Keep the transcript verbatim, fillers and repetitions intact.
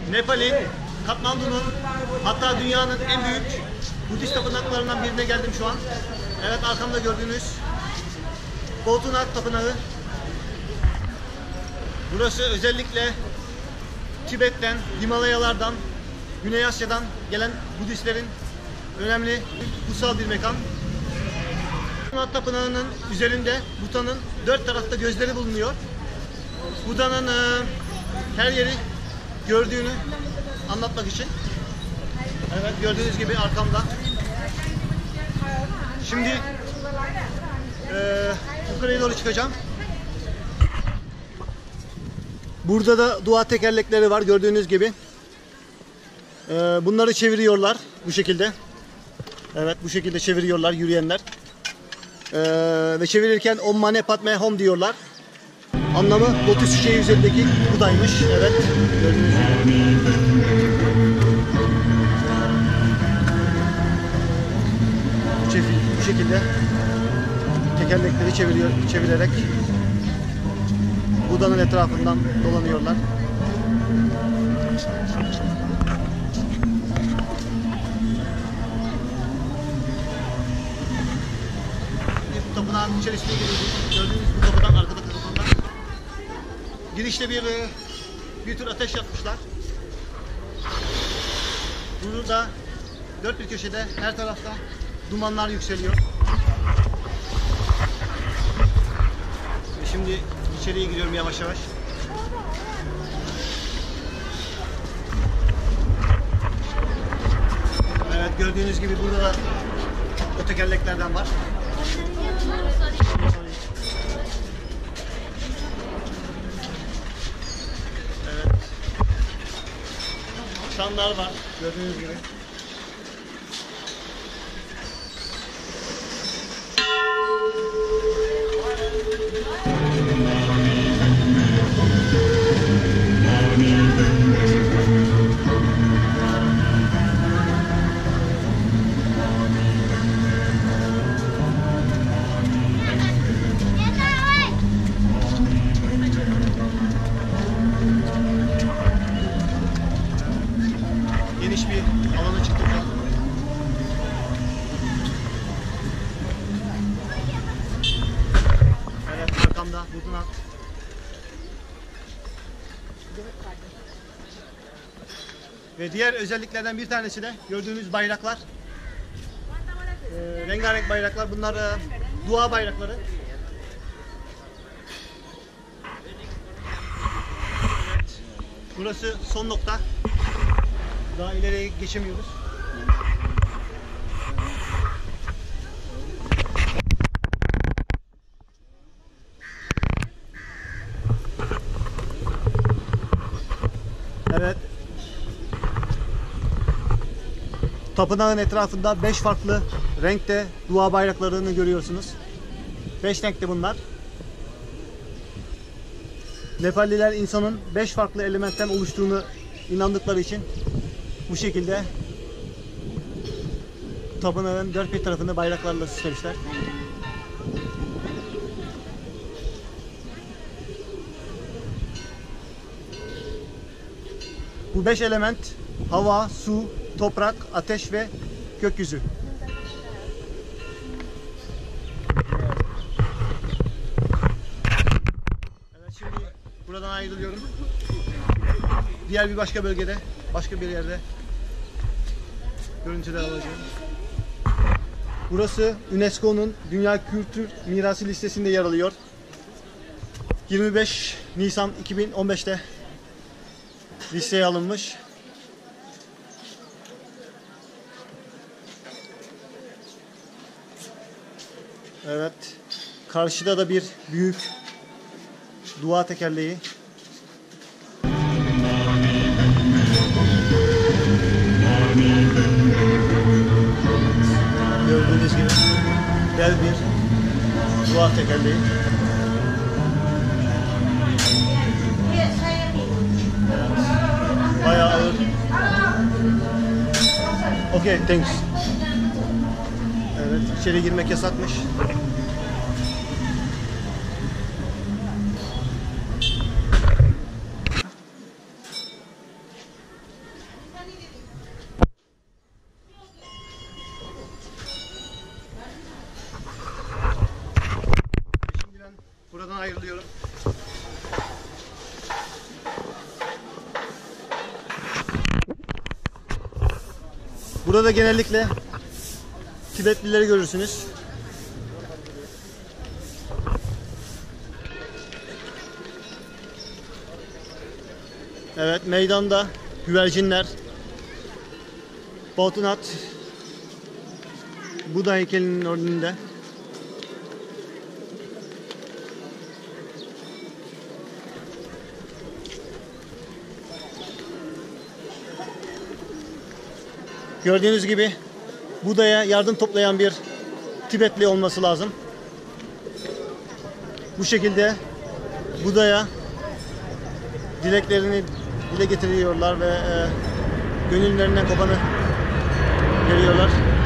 Nepal'in, Katmandu'nun, hatta dünyanın en büyük Budist tapınaklarından birine geldim şu an. Evet, arkamda gördüğünüz Bautunath Tapınağı. Burası özellikle Tibet'ten, Himalayalardan, Güney Asya'dan gelen Budistlerin önemli, kutsal bir mekan. Bautunath Tapınağı'nın üzerinde Buda'nın dört tarafta gözleri bulunuyor. Buda'nın e, her yeri gördüğünü anlatmak için. Evet, gördüğünüz gibi arkamda. Şimdi e, yukarıya doğru çıkacağım. Burada da dua tekerlekleri var gördüğünüz gibi. E, bunları çeviriyorlar bu şekilde. Evet, bu şekilde çeviriyorlar yürüyenler. E, ve çevirirken Om Mane Padme Hum diyorlar. Anlamı lotus çiçeği üzerindeki Buda'ymış. Evet, gördüğünüz gibi. Bu şekilde tekerlekleri çeviriyor, çevirerek Buda'nın etrafından dolanıyorlar. Bu tapınağın içerisine giriyoruz. Gördüğünüz bu kapıdan, arkadaki kapıdan. Girişte bir bir tür ateş yapmışlar. Burada dört bir köşede her tarafta dumanlar yükseliyor. Ve şimdi içeriye giriyorum yavaş yavaş. Evet, gördüğünüz gibi burada da o tekerleklerden var. Evet. Çanlar var gördüğünüz gibi. Geniş bir alana çıktık. Evet, arkamda Bautunath. Ve diğer özelliklerden bir tanesi de gördüğünüz bayraklar. E, rengarenk bayraklar. Bunlar e, dua bayrakları. Evet, burası son nokta. Daha ileriye geçemiyoruz. Evet. Tapınağın etrafında beş farklı renkte dua bayraklarını görüyorsunuz. Beş renkte bunlar. Nepalliler insanın beş farklı elementten oluştuğunu inandıkları için bu şekilde tapınağın dört bir tarafını bayraklarla süslemişler. Bu beş element hava, su, toprak, ateş ve gökyüzü. Evet, şimdi buradan ayrılıyorum. Diğer bir başka bölgede, başka bir yerde görüntüler alacağım. Burası UNESCO'nun Dünya Kültür Mirası listesinde yer alıyor. yirmi beş Nisan iki bin on beş'te listeye alınmış. Evet, karşıda da bir büyük dua tekerleği. Gördüğünüz gibi dev bir dua tekerleği. Bayağı ağır. Okay, thanks. Evet, içeri girmek yasakmış. Burada genellikle Tibetlileri görürsünüz. Evet, meydanda güvercinler, Bauthnath Buda heykelinin önünde. Gördüğünüz gibi Buda'ya yardım toplayan bir Tibetli olması lazım. Bu şekilde Buda'ya dileklerini dile getiriyorlar ve e, gönüllerinden kopanı veriyorlar.